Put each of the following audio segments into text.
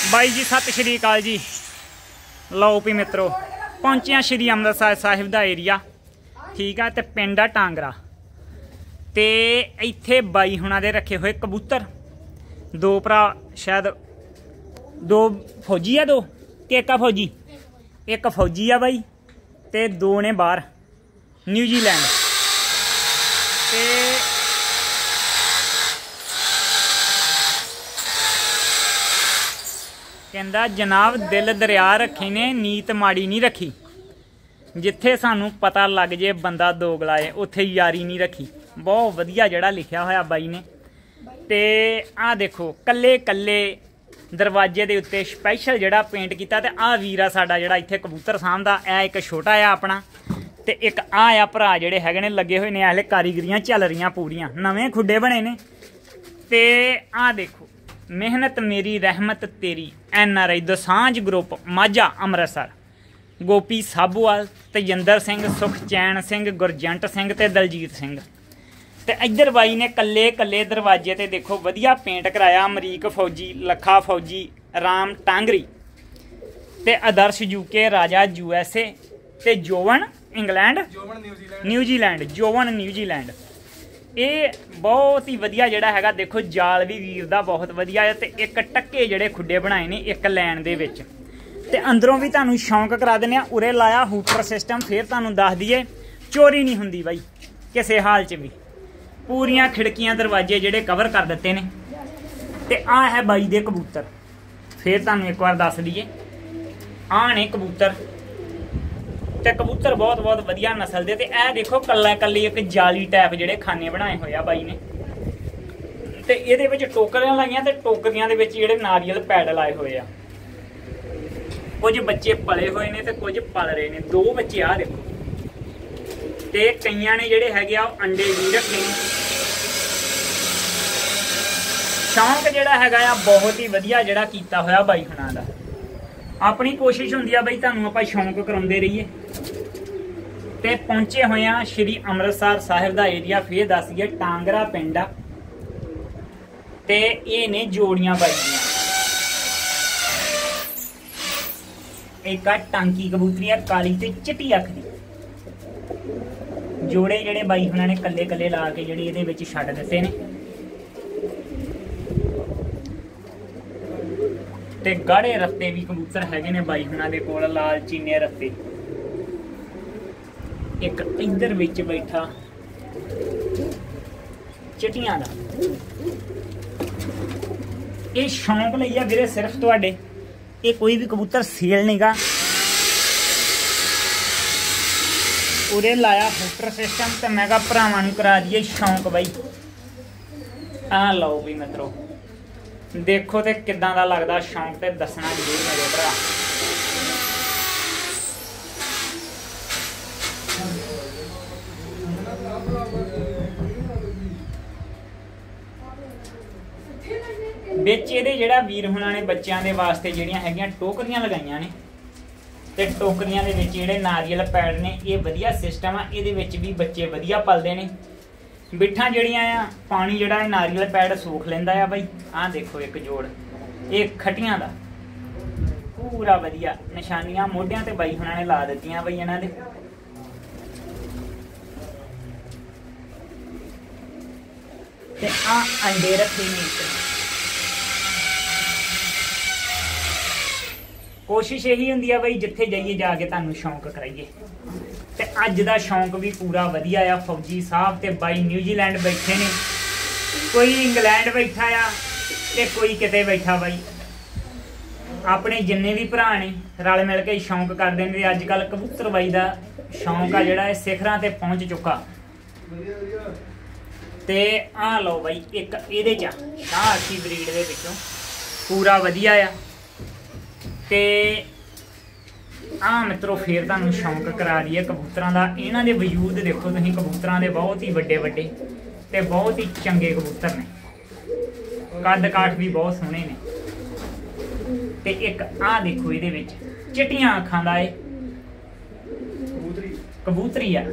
ਬਾਈ ਜੀ सत श्री अकाल जी। लो भी मित्रों पहुंचे श्री अमृतसर साहिब का एरिया ठीक है। तो पिंड आ टांगरा तो इत्थे बाई हुणां दे रखे हुए कबूतर दो भरा शायद दो फौजी है दो कि एक फौजी एक फौजी आ बाई ते दो ने बाहर न्यूजीलैंड ते कहंदा जनाब दिल दरिया रखे ने नीत माड़ी नहीं रखी। जिथे सानू पता लग जे बंदा दोगला है उत्थे यारी नहीं रखी। बहुत वधिया जिहड़ा लिखिया होया बाई ने। ते आ देखो कल्ले कल्ले दरवाजे दे उत्ते स्पैशल जिहड़ा पेंट कीता ते आ वीरा साडा जिहड़ा इत्थे कबूतर सामदा ए एक छोटा आ अपना ते एक आ भरा जिहड़े हैगे ने लगे हुए ने हले कारीगरियां चल रही पूरियां नवें खुड्डे बने ने। ते आ देखो मेहनत मेरी रहमत तेरी NRI दोसांझ ग्रुप माझा अमृतसर गोपी साबूवाल तेजिंदर सिंह सुखचैन सिंह गुरजंट सिंह ते दलजीत सिंह। ते इधर बाई ने कल्ले कल्ले दरवाजे ते देखो वधिया पेंट कराया। अमरीक फौजी लखा फौजी राम टांगरी ते आदर्श UK राजा USA ते जोवन इंग्लैंड न्यूजीलैंड जोवन न्यूजीलैंड। ये बहुत ही वधिया जिहड़ा हैगा देखो जाल भी वीर दा बहुत वधिया है। ते एक टक्के जिहड़े खुड्डे बनाए ने एक लैन दे विच ते अंदरों भी तुहानूं शौक करा दिंदे आ। उरे लाया हूटर सिस्टम फिर तुहानूं दस दईए चोरी नहीं हुंदी बाई किसी हाल च भी। पूरियां खिड़कियां दरवाजे जिहड़े कवर कर दित्ते ने। ते आ है बाई दे कबूतर फिर तुहानूं एक बार दस दईए आ ने कबूतर ते कबूतर बहुत बहुत वधिया नस्ल दे। ते ए देखो कल्ला कल्ली एक जाली टाइप जिहड़े खाने बनाए होए आ बाई ने। ते इहदे विच टोकरियां लाइयां ते टोकरियां दे विच जिहड़े नारियल पैड लाए होए आ। कुछ बच्चे पले हुए ने ते कुछ पल रहे ने। दो बच्चे आ देखो ते कईयां ने जिहड़े हैगे आ अंडे भी रखे ने। शौक जिहड़ा हैगा आ बहुत ही वधिया जिहड़ा कीता होया बाई हुणां दा। अपनी कोशिश हुंदी आ बई तुहानूं आपां शौक कराउंदे रहीए। ते पहुंचे हुए आ श्री अमृतसर साहिब दा एरिया फिर दस दईए टांगरा पिंड आ। ते ये ने जोड़ियां बाई दियां एक आ टांकी कबूतरी आ काली ते चिट्टी अख दी। जोड़े जिहड़े बाई हुणां ने कल्ले कल्ले ला के जिहड़े इहदे विच छड्ड दित्ते ने। ते गाढ़े रत्ते भी कबूतर हैगे ने बाई हुणां दे कोल लाल चीने रत्ते। एक इधर विच बैठा चिट्टियां दा। ये शौक लई आ वीरे सिर्फ तुहाडे। ये कोई भी कबूतर सेल नहीं गा। उरे लाया हूटर सिस्टम ते मैं कहा भरावां नूं करा दईए शौक बाई। आ लो भी मित्रों देखो तो किदां दा लगदा शौक ते दसना जरूर मेरे भरा। विच इहदे जिहड़ा वीर हुणां ने बच्चों के वास्ते जिहड़ियां हैगियां टोकरियां लगाईयां ने। ते टोकरियां दे विच जिहड़े नारियल पैड ने ये वधिया सिस्टम आ। इहदे विच भी बच्चे वधिया पलदे ने। बिठा जड़ियां आ पानी जिहड़ा नारियल पैड सूख लैंदा आ बाई। आ देखो एक जोड़ ये खटियां दा पूरा वधिया निशानियां मोढियां ते बाई हुणां ने ला दित्तियां बई इन्हां दे। ते आ अंडे रखे ने। कोशिश यही हुंदी आ बई जिथे जाइए जाके तुहानूं शौक कराइए। ते अज दा शौक भी पूरा वधिया आ। फौजी साहब ते बाई न्यूजीलैंड बैठे ने। कोई इंग्लैंड बैठा आ ते कोई किते बैठा बाई। अपने जिन्ने भी भरा ने रल मिल के शौक करदे ने। अजकल कबूतर बाई दा शौक आ जिहड़ा सिखरां ते पहुंच चुका। ते आ लो बाई एक इहदे च शाह अच्छी ब्रीड दे विचों पूरा वधिया आ। ते आ मित्रों फिर तुहानूं शौक करा दईए कबूतरां दा। इन्हां दे वजूद देखो तुसीं कबूतरां दे बहुत ही वड्डे वड्डे ते बहुत ही चंगे कबूतर ने। कद काठ भी बहुत सोहणे ने। ते एक आ देखो इहदे विच चिट्टियां अखां दा ए कबूतरी आ।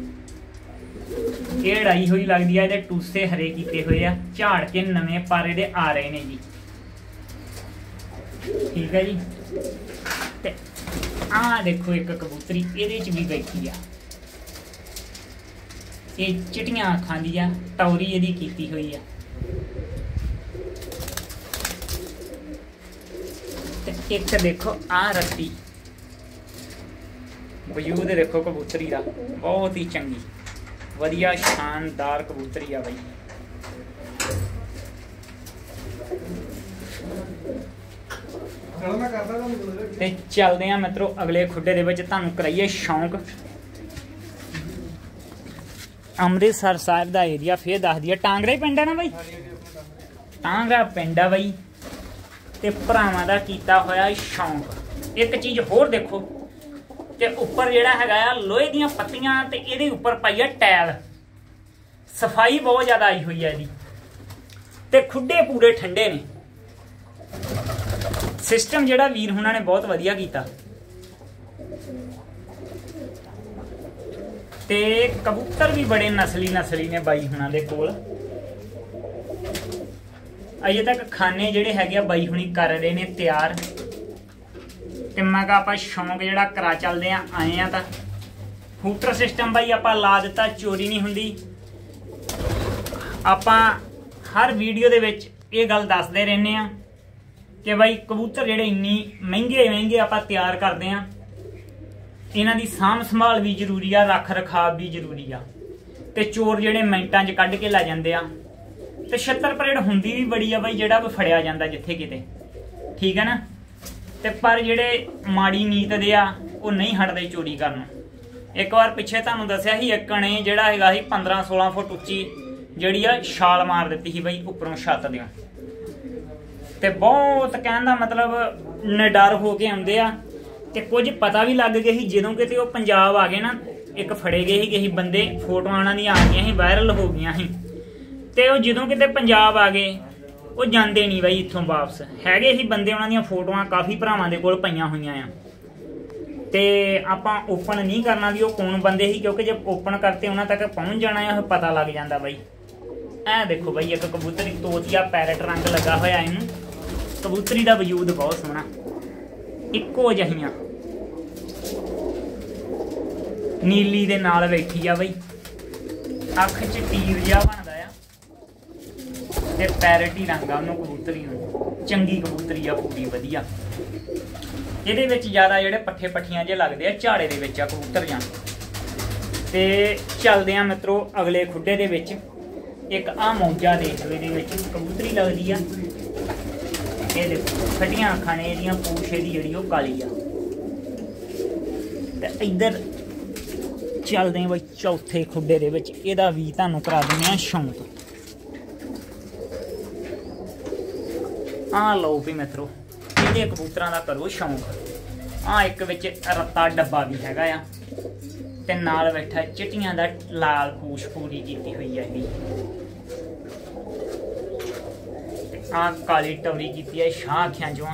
ये लड़ाई हुई लगती है। ये टूसे हरे किए हुए आ झाड़ के नवे पर ये आ रहे ने जी। ठीक है जी। ते आ देखो एक कबूतरी ये भी बैठी आ, ये चिट्टियां अखां दी आ, टौरी इहदी कीती हुई आ। ते एक देखो आ रत्ती वजूद देखो कबूतरी का बहुत ही चंगी वधिया शानदार कबूतरी आ बई। ते चलते हैं मित्रों अगले खुडे दे विच तुहानूं कराइए शौक। अमृतसर साहिब दा एरिया फिर दस दिया, टांगरा ही पिंड है ना बई, टांगरा पिंड है बई। ते भरावां दा कीता होया शौक। एक चीज़ होर देखो ते उपर जिहड़ा हैगा आ लोहे दीयां पत्तियां ते इहदे उपर पाई आ टैल, सफाई बहुत ज़्यादा आई हुई है इहदी। ते खुडे पूरे ठंडे ने, सिस्टम जिहड़ा वीर हुणां ने बहुत वधिया कीता। ते कबूतर भी बड़े नस्ली ने बाई हुणां दे कोल। अजे तक खाने जिहड़े हैगे आ बाई हुणी कर रहे ने तैयार। ते मैं कहा आपां शौक जिहड़ा करा चलदे आ, आए आ तां हूटर सिस्टम बाई आपां ला दिता, चोरी नहीं हुंदी। आपां हर वीडियो दे विच इह गल दसदे रहने आ कि भाई कबूतर जिहड़े इन्नी महंगे आपां तैयार करदे आ, इन्हां दी साम संभाल भी जरूरी आ, रख रखाव भी जरूरी आ। ते चोर जिहड़े मिंटां 'च कढ के लै जांदे आ, ते छत्तर परेड हुंदी भी बड़ी आ बई, जिहड़ा भी फड़िया जांदा जिथे किते, ठीक है ना। ते पर जिहड़े माड़ी नीत दे आ ओह नहीं हटदे चोरी करन। एक बार पिछे तुहानूं दस्सिया ही एक ने जिहड़ा हैगा ही 15-16 फुट उच्ची जिहड़ी आ छाल मार दित्ती ही बई उपरों छत दिओं। ते बहुत कहण दा मतलब निडर हो के आउंदे आ। ते कुछ पता भी लग गए ही जदों किते वो पंजाब आ गए ना, एक फड़े गए ही बंदे, फोटोआं उन्हां दी आ गईयां ही, वायरल हो गईयां ही। ते वो जदों किते पंजाब आ गए वो जांदे नहीं बई इत्थों वापस, हैगे ही बंदे, उन्हां दियां फोटोआं काफ़ी भरावां दे कोल पईयां होईयां आ। ते आपां ओपन नहीं करना भी वो कौन बंदे ही, क्योंकि जब ओपन करते उन्हां तक पहुँच जाना है, पता लग जाता बई। ऐ देखो बई एक कबूतरी तोतिया पैरट रंग लगा होया इनूं, कबूतरी का वजूद बहुत सोहना, इक्को जहियां नीली दे नाल बैठी आ बई, अख च तीर जिहा बनदा आ ते पैरट ही रंग आ उन्होंने कबूतरी नूं, चंगी कबूतरी आ पूरी वधिया। इहदे विच ज़्यादा जिहड़े पट्ठे पट्ठियां जे लगदे आ झाड़े दे विच आ कबूतर जां। ते चलदे आ मित्रों अगले खुडे दे विच। एक आ मौजा देख लो, इहदे विच कबूतरी लगदी आ। ये देखो खड्डियां अखां ने इहदियां, पूछ इहदी जिहड़ी ओह काली आ। ते इधर चलदे आ बई चौथे खुडे दे विच, इहदा भी तुहानूं करा दिंदे आ शौक। आ लो भी मित्रों इहदे कबूतरां दा करो शौक। आ एक विच रत्ता डब्बा भी हैगा आ, ते नाल बैठा चिट्टियां दा लाल पूछ पूरी कीती हुई है इहदी। आ काली टवरी की है शाह अखियां चों।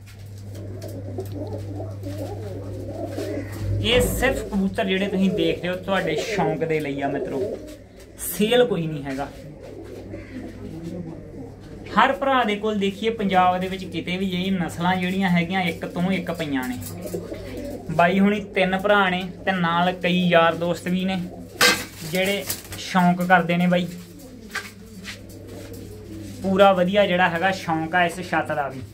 ये सिर्फ कबूतर जिहड़े तुसीं देख रहे हो तुहाडे शौक दे लई आ मित्रों, सेल कोई नहीं हैगा। हर भरा दे कोल देखिए पंजाब दे विच किते भी यही नस्लां जिहड़ियां हैगियां एक तो एक पईयां ने। बाई हुणी 3 भरा ने ते नाल कई यार दोस्त भी ने जिहड़े शौक करदे ने बई। पूरा वधिया जिहड़ा हैगा शौक आ इस छत दा भी।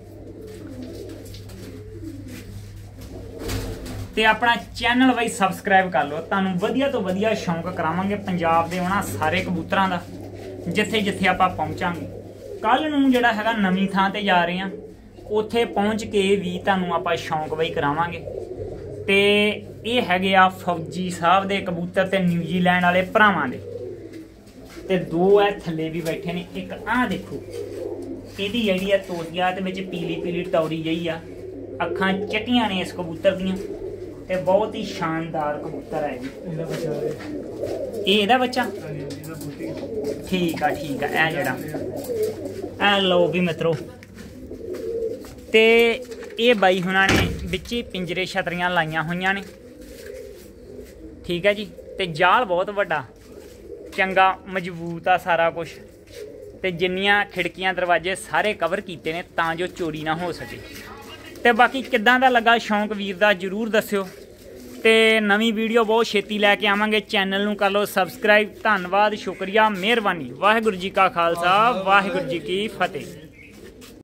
ते अपना चैनल बई सबसक्राइब कर लो, तुहानूं वधिया तो वधिया शौक करावांगे पंजाब दे उन्हां सारे कबूतरां दा, जिथे जिथे आपां पहुंचांगे। कल नूं जिहड़ा हैगा नवीं थां ते जा रहे हां, उत्थे पहुंच के भी तुहानूं आपां शौक बई करावांगे। ते इह हैगे आ फौजी साहब दे कबूतर ते न्यूजीलैंड वाले भरावां दे। ते 2 है थल्ले भी बैठे ने। एक आ देखो इहदी जिहड़ी आ तोतिया ते विच पीली पीली टौरी जही आ, अखां चिट्टियां ने इस कबूतर दियां, ते बहुत ही शानदार कबूतर है जी। इहदा बच्चा ठीक आ ऐ जिहड़ा ऐ लो भी मित्रों। ते एह बाई हुणां ने विच ही पिंजरे छतरियां लाइयां होईयां ने, ठीक है जी। ते जाल बहुत वड्डा चंगा मजबूत आ सारा कुछ। ਤੇ ਜਿੰਨੀਆਂ ਖਿੜਕੀਆਂ ਦਰਵਾਜ਼ੇ ਸਾਰੇ ਕਵਰ ਕੀਤੇ ਨੇ ਤਾਂ ਜੋ ਚੋਰੀ ਨਾ ਹੋ ਸਕੇ। ਤੇ ਬਾਕੀ ਕਿੱਦਾਂ ਦਾ ਲੱਗਾ ਸ਼ੌਂਕ ਵੀਰ ਦਾ ਜ਼ਰੂਰ ਦੱਸਿਓ। ਤੇ ਨਵੀਂ ਵੀਡੀਓ ਬਹੁਤ ਛੇਤੀ ਲੈ ਕੇ ਆਵਾਂਗੇ। ਚੈਨਲ ਨੂੰ ਕਰ ਲਓ ਸਬਸਕ੍ਰਾਈਬ। ਧੰਨਵਾਦ, ਸ਼ੁਕਰੀਆ, ਮਿਹਰਬਾਨੀ। ਵਾਹਿਗੁਰੂ ਜੀ ਕਾ ਖਾਲਸਾ, ਵਾਹਿਗੁਰੂ ਜੀ ਕੀ ਫਤਿਹ।